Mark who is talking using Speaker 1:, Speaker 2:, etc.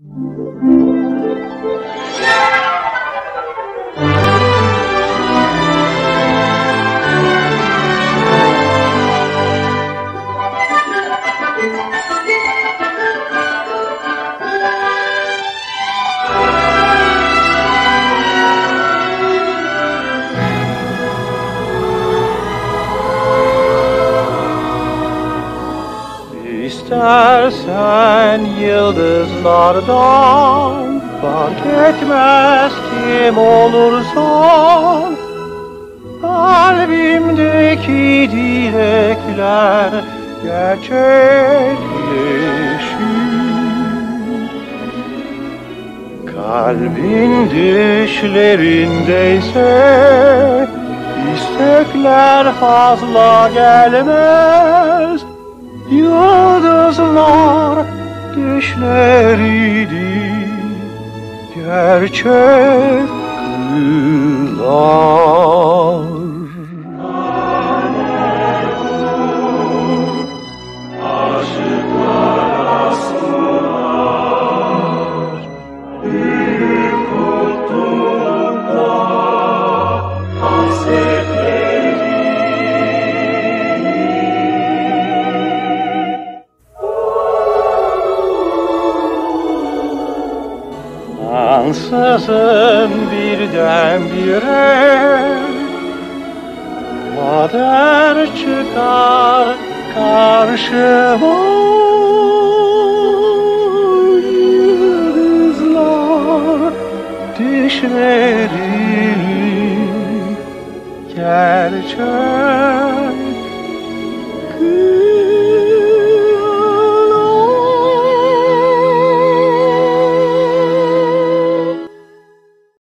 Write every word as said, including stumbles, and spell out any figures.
Speaker 1: İstersen yıldızlardan, fark etmez kim olursan, kalbimdeki dilekler gerçekleşir. Kalbin düşlerindeyse istekler fazla gelmez. Yıldızlar düşleriydi gerçek kılar. Aşıklara sunar büyük mutlulukla hasretleri. Ansızın birdenbire kader çıkar karşıma. Yıldızlar düşlerini gerçek